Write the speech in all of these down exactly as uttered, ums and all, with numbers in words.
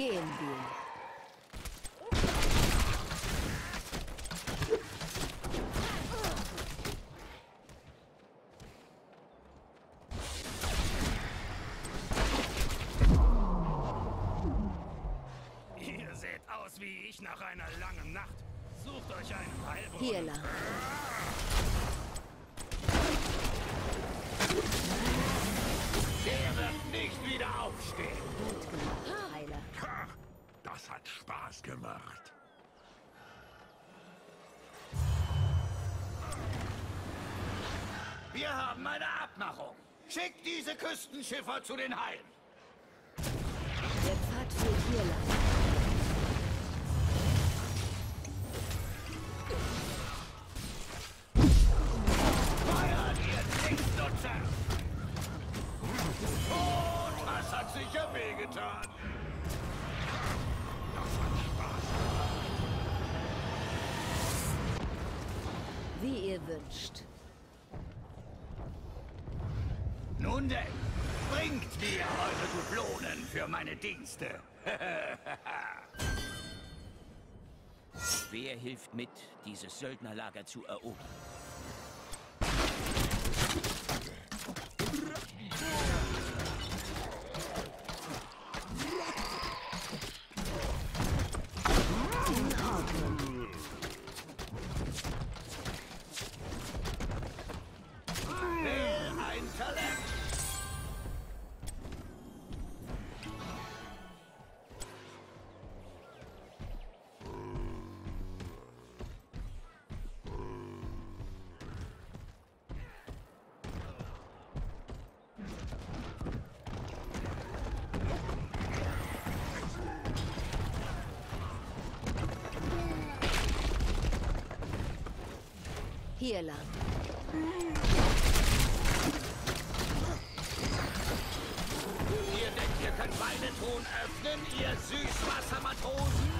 Gehen wir. Ihr seht aus wie ich nach einer langen Nacht. Sucht euch einen Heilbrunnen. Hier lang. Der wird nicht wieder aufstehen. Gut gemacht, Heiler. Ha, das hat Spaß gemacht. Wir haben eine Abmachung. Schickt diese Küstenschiffer zu den Haien. Der Pfad führt hier lang. Feuert, ihr Nichtsnutzer! Oh, das hat sicher wehgetan. Das hat Spaß gemacht. Wie ihr wünscht. Nun denn, bringt mir eure Dublonen für meine Dienste. Wer hilft mit, dieses Söldnerlager zu erobern? Wer ein Talent? Hier lang. Ihr denkt, ihr könnt meine Ton öffnen, ihr Süßwassermatrosen?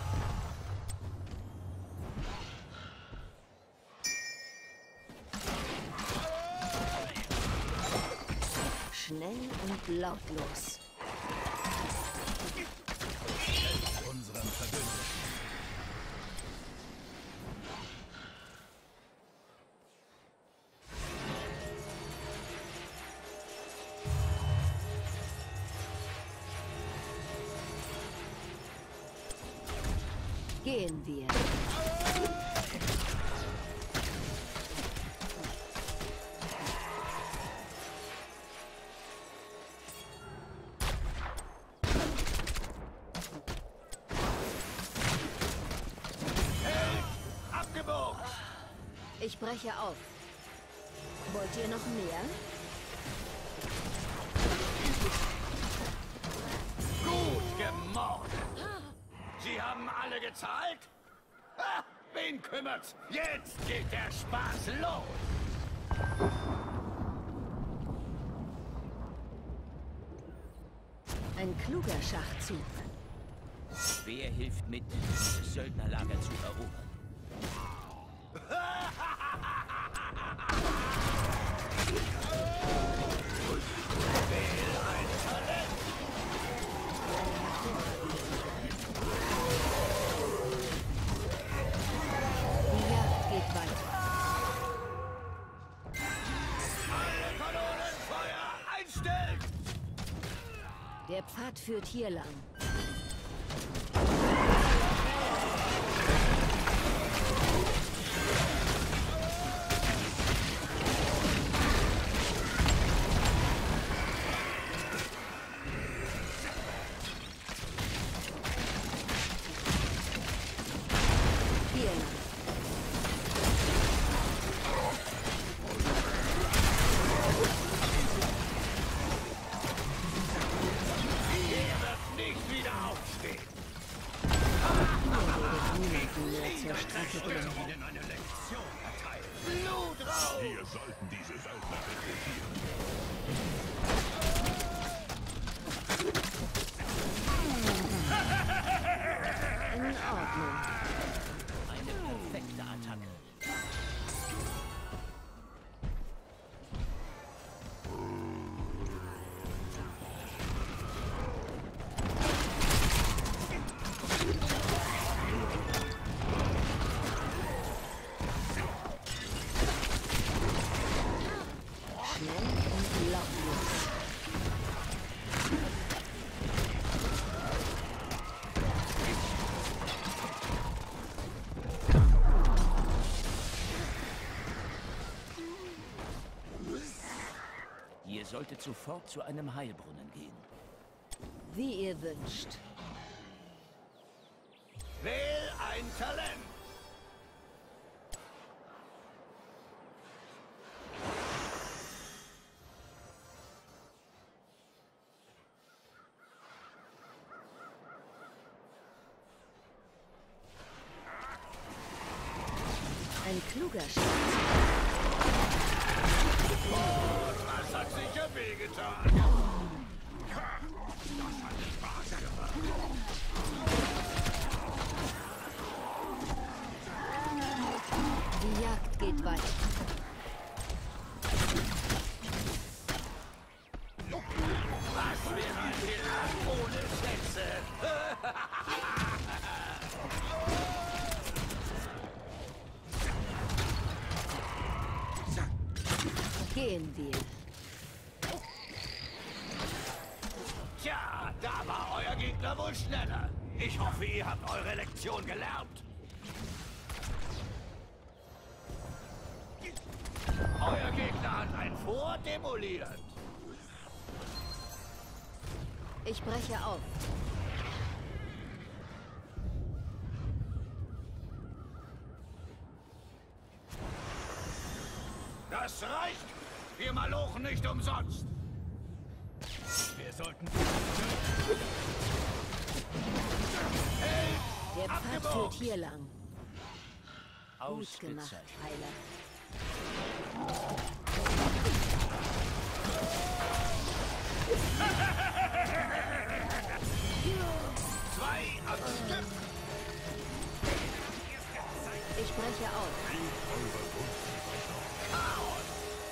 Schnell und lautlos. Unseren Verbündeten. Gehen wir. Hey, abgebogen! Ich breche auf. Wollt ihr noch mehr? Gut gemordet! Sie haben alle gezahlt? Ha, wen kümmert's? Jetzt geht der Spaß los! Ein kluger Schachzug. Wer hilft mit, dieses Söldnerlager zu erobern? Wähl ein Talent! Die Jagd geht weiter. Alle Kanonen Feuer einstellen! Der Pfad führt hier lang. Hier lang. Er wird nicht wieder aufstehen! Niemanden mehr zur Strecke bringen. Ihnen eine Lektion erteilen! Blut raus! Wir sollten diese Söldner rekrutieren. In Ordnung. Eine perfekte Attacke. solltet sofort zu einem Heilbrunnen gehen. Wie ihr wünscht. Wähl ein Talent. Ein kluger Schatz. Das hat sicher wehgetan. Das hat Spaß gemacht. Die Jagd geht weiter. Was wäre ein Pirat ohne Schätze? Gehen wir. Tja, da war euer Gegner wohl schneller. Ich hoffe, ihr habt eure Lektion gelernt. Euer Gegner hat ein Fort demoliert. Ich breche auf. Das reicht. Wir malochen nicht umsonst. Wir sollten... Hey, Der Pfad abgebogen. führt hier lang. Gut gemacht, Ausgezeichnet. Heiler. Zwei am Stück. Ich breche auf. Chaos.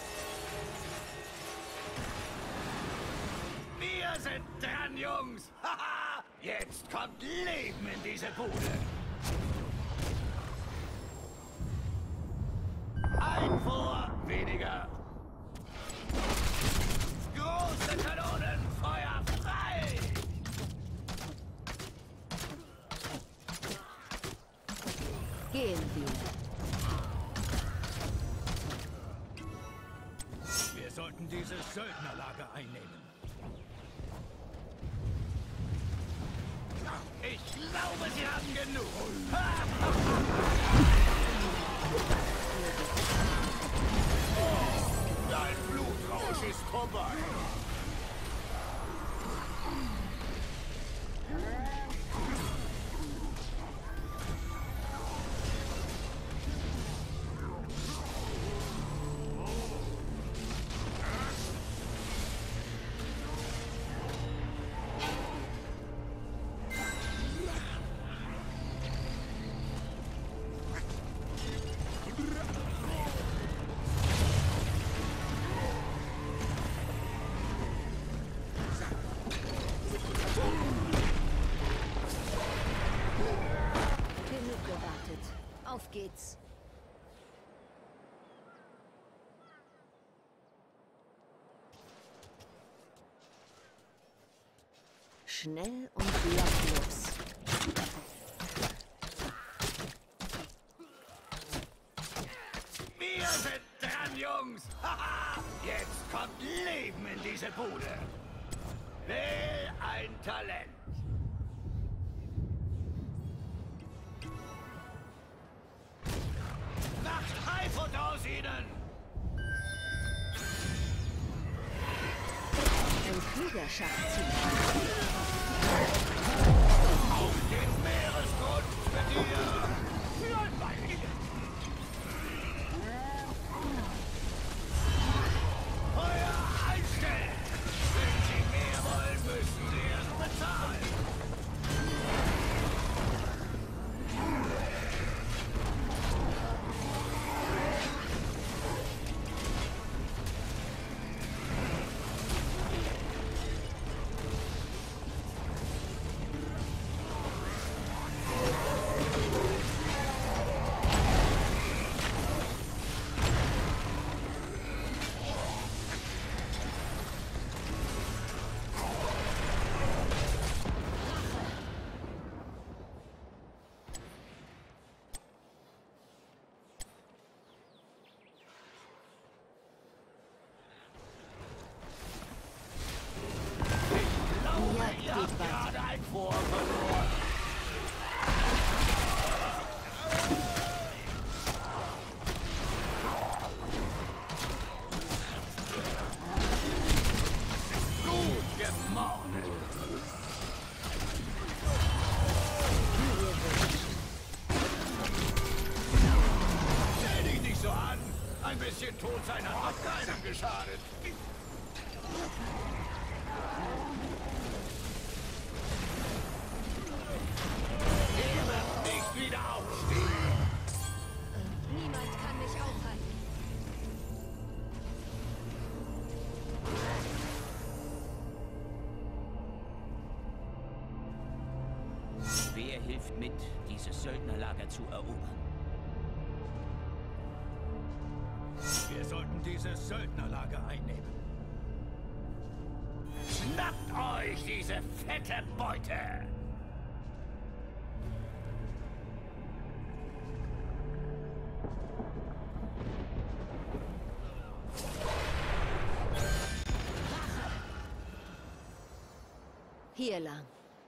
Wir sind dran, Jungs. Haha. Jetzt kommt Leben in diese Bude. Ein Vor weniger. Große Kanonen, Feuer frei! Gehen wir. Wir sollten dieses Söldnerlager einnehmen. Ich glaube, sie haben genug. Dein Blutrausch ist vorbei. Genug gewartet. Auf geht's. Schnell und lautlos. Wir sind dran, Jungs. Haha. Jetzt kommt Leben in diese Bude. Wähl ein Talent. Macht Haifut aus ihnen. Ein kluger Schachzug. Auf den Meeresgrund mit dir. Für ein Weilchen. Feuer einstellen. Wenn Sie mehr wollen, müssen Sie es bezahlen. Ein bisschen tot sein hat noch keinem geschadet. Er wird nicht wieder aufstehen. Niemand kann mich aufhalten. Wer hilft mit, dieses Söldnerlager zu erobern? Wir sollten dieses Söldnerlager einnehmen. Schnappt euch diese fette Beute! Hier lang.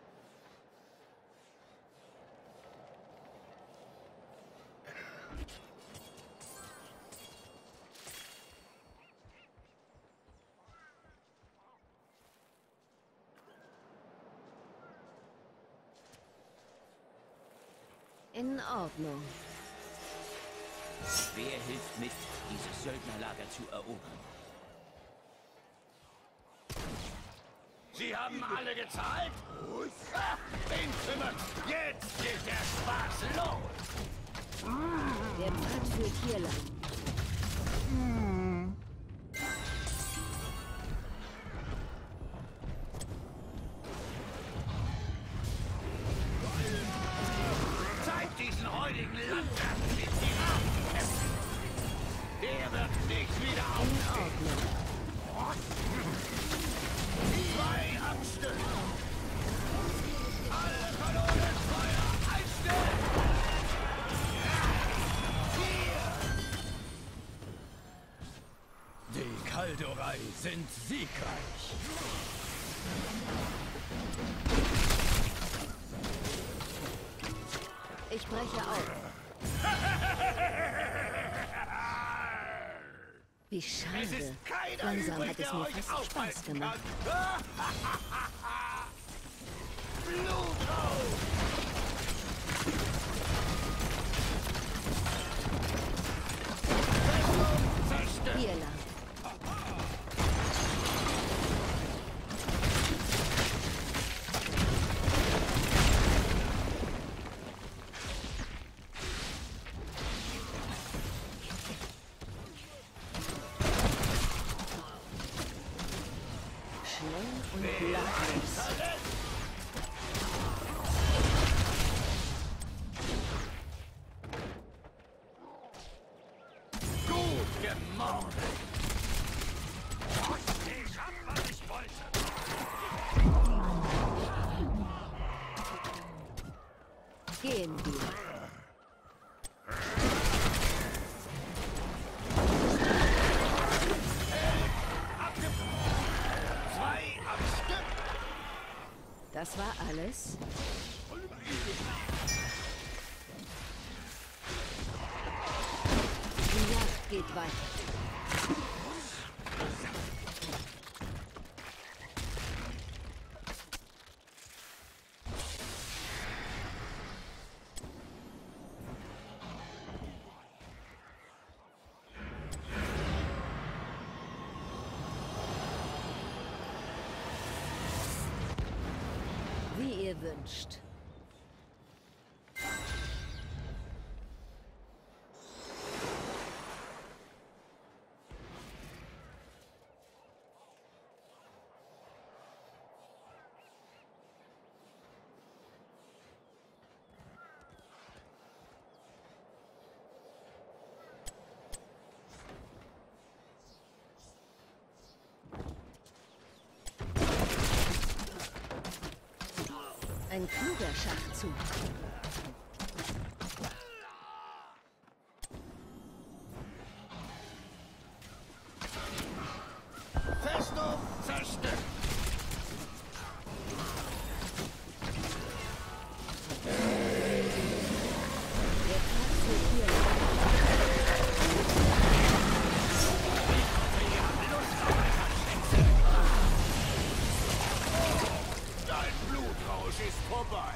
In Ordnung. Wer hilft mit, dieses Söldnerlager zu erobern? Sie haben alle gezahlt? Ha, den kümmert. Jetzt geht der Spaß los. Der Pfad führt hier lang. Zeigt diesen räudigen Landwirten die Piraten kämpfen. Der wird nicht wieder In aufstehen. Ordnung. Zwei am Stück. Alle Kanonen Feuer einstellen. Hier. Die Kaldorei sind siegreich. Ich breche auf. Wie Es schade. ist keiner Langsam übrig, hat es der mir euch fast Spaß aufhalten gemacht. kann. Blutrausch! Festung zerstört! Hier lang. Schnell und lautlos. Gut gemordet! Ich hab, was ich wollte! Gehen wir. Zwei am Stück! Das war alles. Die Jagd geht weiter. Wie ihr wünscht. Ein kluger Schachzug. Festung zerstört! Der Pfad führt hier lang. Dein Blutrausch ist vorbei!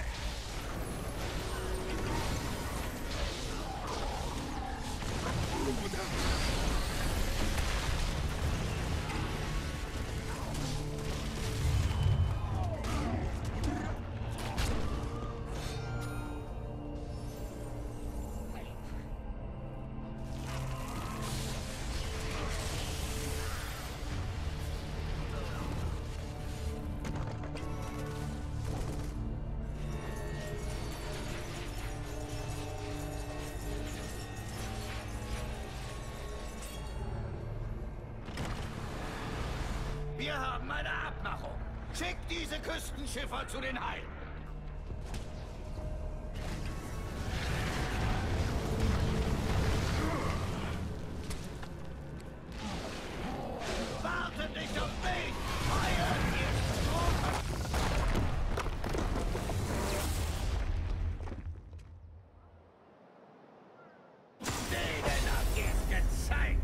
Wir haben eine Abmachung. Schickt diese Küstenschiffer zu den Haien. Wartet nicht auf mich! Feuer, ihr Strom! Denen habt ihr's gezeigt!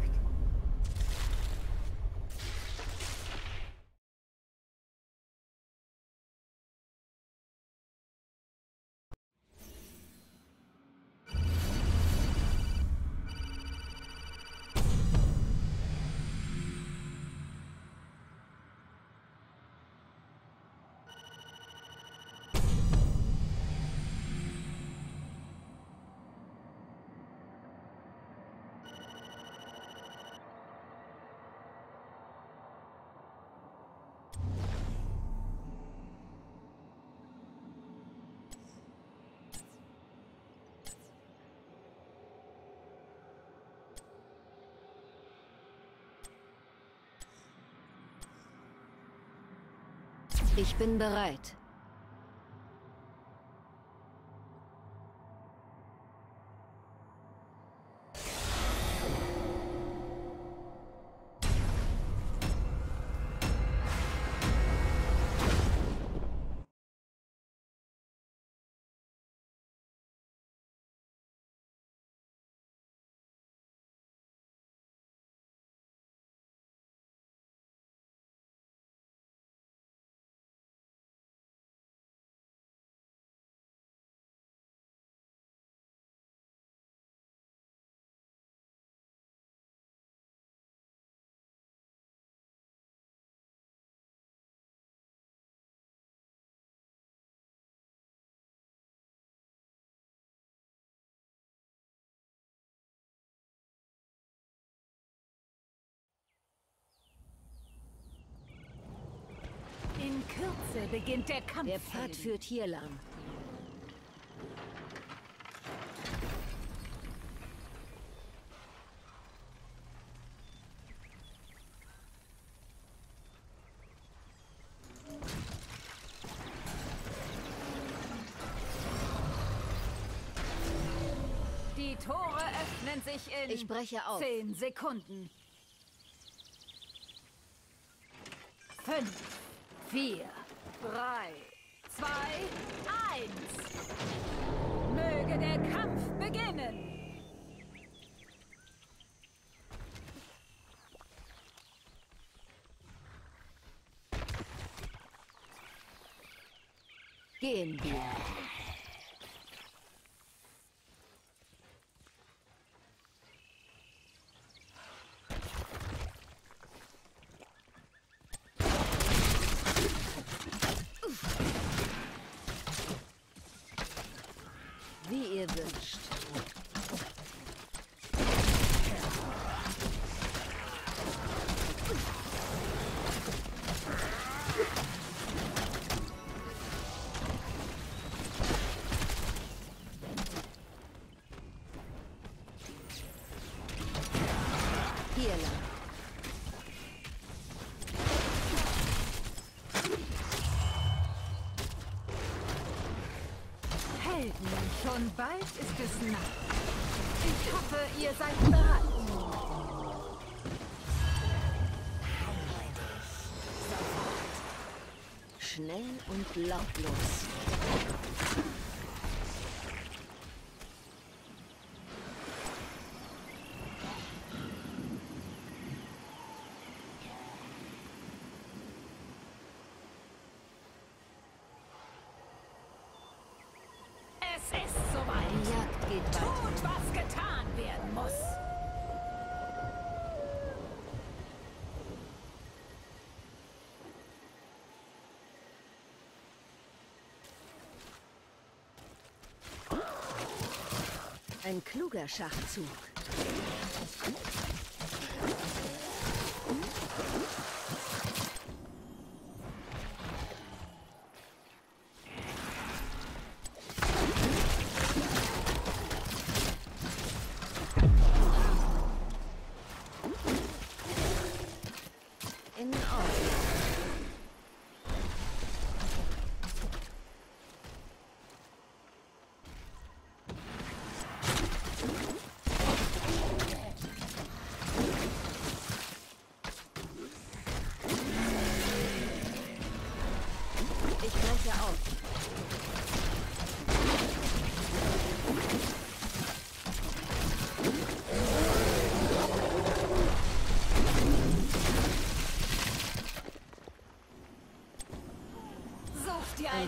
Ich bin bereit. In Kürze beginnt der Kampf. Der Pfad führt hier lang. Die Tore öffnen sich in Ich breche auf. zehn Sekunden. Fünf, vier, drei, zwei, eins. Möge der Kampf beginnen. Gehen wir. Wie ihr wünscht. Hier lang. Helden, schon bald ist es Nacht. Ich hoffe, ihr seid bereit. Schnell und lautlos. Es ist soweit. Die Jagd geht weiter. Tut, was getan werden muss. Ein kluger Schachzug. In Ordnung.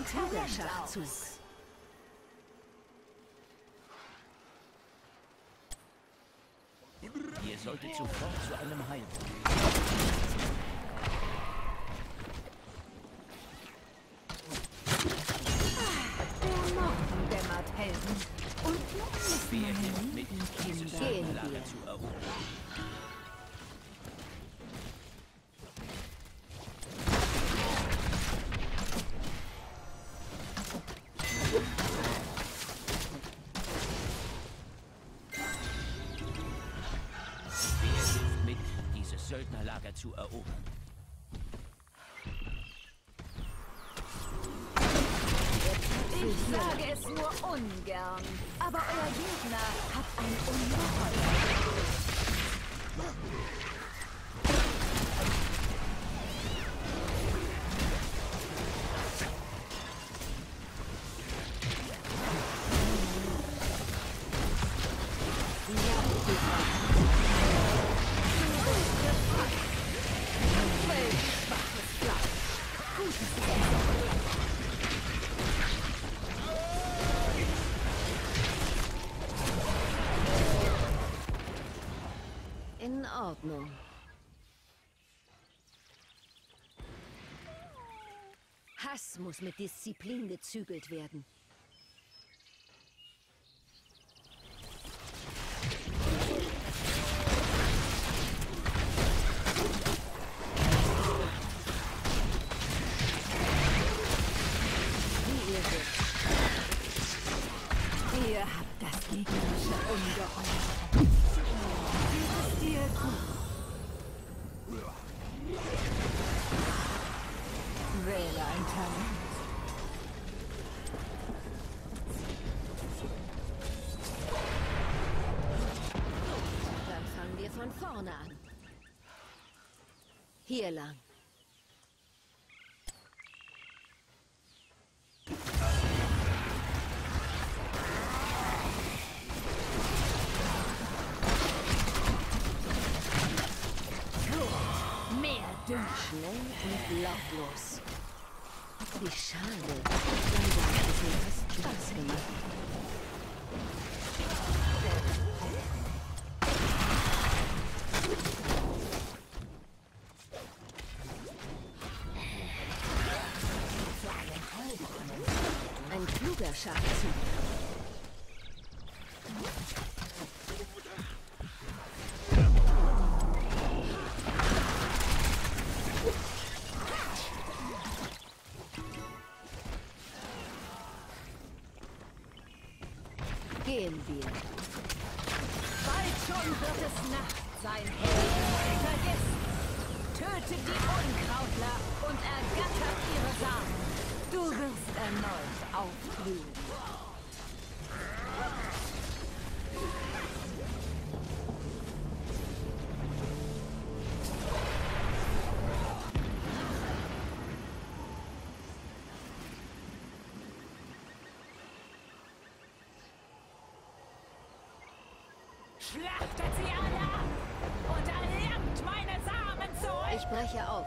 Ein kluger Schachzug. Ihr solltet sofort zu einem Heil. Der Morgen dämmert Helden. Und nun ist Wer meine hilft mit, lieben diese Kinder. Söldnerlager zu erobern? Wer hilft mit, dieses Söldnerlager zu erobern? Ich sage es nur ungern, aber euer Gegner hat ein Ungeheuer. In Ordnung. Hass muss mit Disziplin gezügelt werden. Wie ihr wisst. Ihr habt das gegnerische Ungeheuer. Dieses Stil gut. Wähle ein Talent. Dann fangen wir von vorne an. Hier lang. Mehr Dünn. Schnell und lautlos. Wie schade. Leider hat es mir fast Spaß gemacht. Ein kluger Schachzug. Gehen wir. Bald schon wird es Nacht sein, Helden. Vergesst, tötet die Unkrautler und ergattert ihre Samen. Du wirst erneut aufblühen. Schlachtet sie alle ab und erlangt meine Samen zurück! Ich breche auf.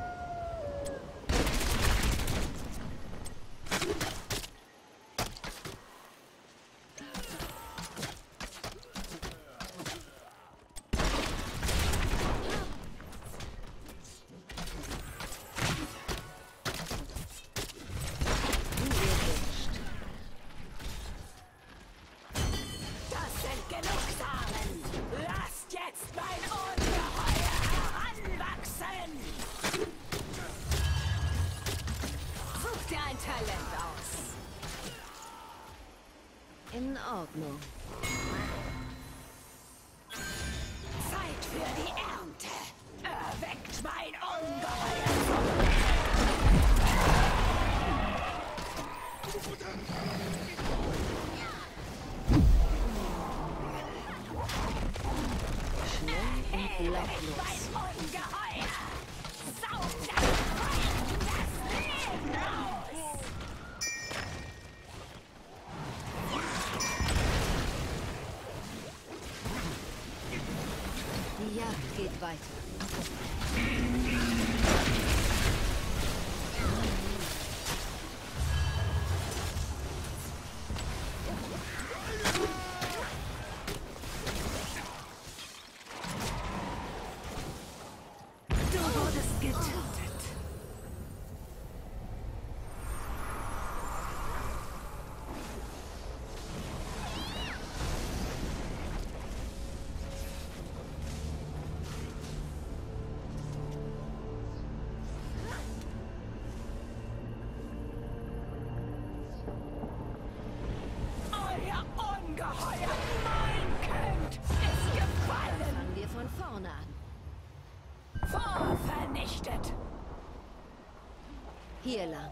In Ordnung. Zeit für die Ernte! Erweckt mein Ungeheuer! Schnell und lautlos. Mein Ungeheuer! Saugt das Feuer das Leben aus! Die Jagd geht weiter. Hier lang.